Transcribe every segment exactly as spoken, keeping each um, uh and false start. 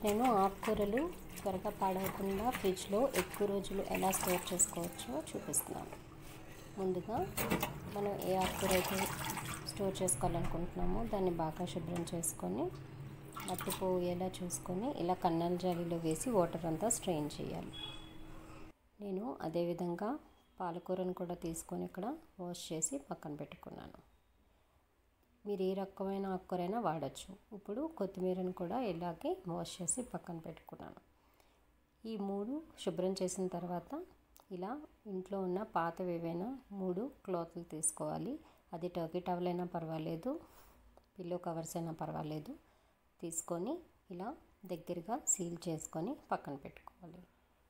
నేను ఆకుకూరలు త్వరగా పాడవకుండా ఫ్రిడ్జ్లో ఎక్కువ రోజులు ఎలా స్టోర్ చేసుకోవచ్చో చూపిస్తున్నాను. ముందుగా మనం ఏ ఆకుకూర అయితే స్టోర్ చేసుకోవాలనుకుంటున్నామో దాన్ని బాగా శుభ్రం చేసుకొని మట్టి పోయేలా చూసుకొని ఇలా కన్నాల జాలీలో వేసి వాటర్ అంతా స్ట్రెయిన్ చేయాలి. నేను అదేవిధంగా పాలకూరను కూడా తీసుకొని ఇక్కడ వాష్ చేసి పక్కన పెట్టుకున్నాను. మీరు ఏ రకమైన ఆకుకూరైనా వాడచ్చు. ఇప్పుడు కొత్తిమీరను కూడా ఇలాగే వాష్ చేసి పక్కన పెట్టుకున్నాను. ఈ మూడు శుభ్రం చేసిన తర్వాత ఇలా ఇంట్లో ఉన్న పాతవి ఏవైనా మూడు క్లాత్లు తీసుకోవాలి. అది టర్కీ టవల్ అయినా పర్వాలేదు, పిల్లో కవర్స్ అయినా పర్వాలేదు. తీసుకొని ఇలా దగ్గరగా సీల్ చేసుకొని పక్కన పెట్టుకోవాలి.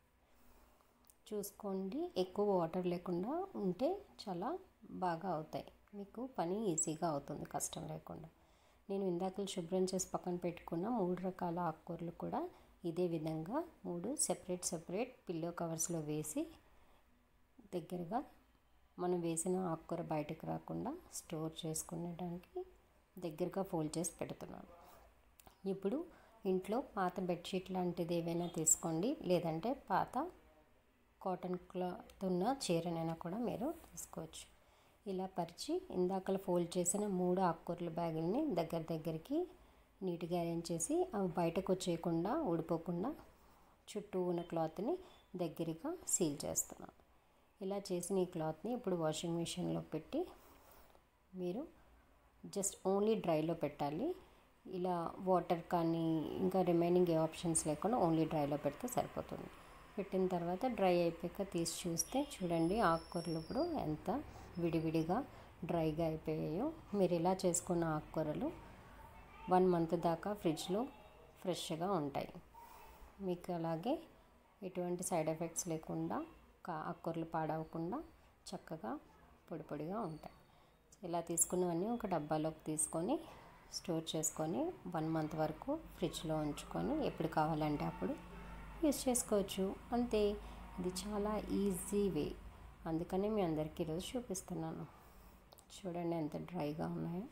చూసుకోండి, ఎక్కువ వాటర్ లేకుండా ఉంటే చాలా బాగా అవుతాయి. మీకు పని ఈజీగా అవుతుంది, కష్టం లేకుండా. నేను ఇందాక శుభ్రం చేసి పక్కన పెట్టుకున్న మూడు రకాల ఆకుకూరలు కూడా ఇదే విధంగా మూడు సెపరేట్ సెపరేట్ పిల్లో కవర్స్లో వేసి దగ్గరగా మనం వేసిన ఆకుకూర బయటకు రాకుండా స్టోర్ చేసుకునేటానికి దగ్గరగా ఫోల్డ్ చేసి పెడుతున్నాను. ఇప్పుడు ఇంట్లో పాత బెడ్షీట్ లాంటిది ఏవైనా తీసుకోండి, లేదంటే పాత కాటన్ క్లాత్ ఉన్న చీరనైనా కూడా మీరు తీసుకోవచ్చు. ఇలా పరిచి ఇందాకలు ఫోల్డ్ చేసిన మూడు ఆకుకూరల బ్యాగుల్ని దగ్గర దగ్గరికి నీట్గా అరేంజ్ చేసి అవి బయటకు వచ్చేయకుండా ఊడిపోకుండా చుట్టూ ఉన్న క్లాత్ని దగ్గరగా సీల్ చేస్తున్నాను. ఇలా చేసిన ఈ క్లాత్ని ఇప్పుడు వాషింగ్ మిషన్లో పెట్టి మీరు జస్ట్ ఓన్లీ డ్రైలో పెట్టాలి. ఇలా వాటర్ కానీ ఇంకా రిమైనింగ్ ఏ ఆప్షన్స్ లేకుండా ఓన్లీ డ్రైలో పెడితే సరిపోతుంది. పెట్టిన తర్వాత డ్రై అయిపోయాక తీసి చూస్తే చూడండి, ఆకుకూరలు ఇప్పుడు ఎంత విడివిడిగా డ్రైగా అయిపోయాయో. మీరు ఇలా చేసుకున్న ఆకుకూరలు వన్ మంత్ దాకా ఫ్రిడ్జ్లో ఫ్రెష్గా ఉంటాయి. మీకు అలాగే ఎటువంటి సైడ్ ఎఫెక్ట్స్ లేకుండా ఆకుకూరలు పాడవకుండా చక్కగా పొడి పొడిగా ఉంటాయి. ఇలా తీసుకున్నవన్నీ ఒక డబ్బాలోకి తీసుకొని స్టోర్ చేసుకొని వన్ మంత్ వరకు ఫ్రిడ్జ్లో ఉంచుకొని ఎప్పుడు కావాలంటే అప్పుడు యూస్ చేసుకోవచ్చు. అంతే, ఇది చాలా ఈజీ వే. అందుకనే మీ అందరికీ ఈరోజు చూపిస్తున్నాను. చూడండి ఎంత డ్రైగా ఉన్నాయో.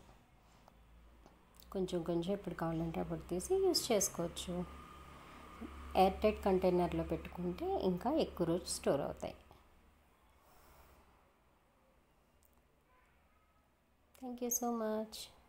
కొంచెం కొంచెం ఎప్పుడు కావాలంటే అప్పుడు తీసి యూస్ చేసుకోవచ్చు. ఎయిర్ టైట్ కంటైనర్లో పెట్టుకుంటే ఇంకా ఎక్కువ రోజు స్టోర్ అవుతాయి. Thank you so much.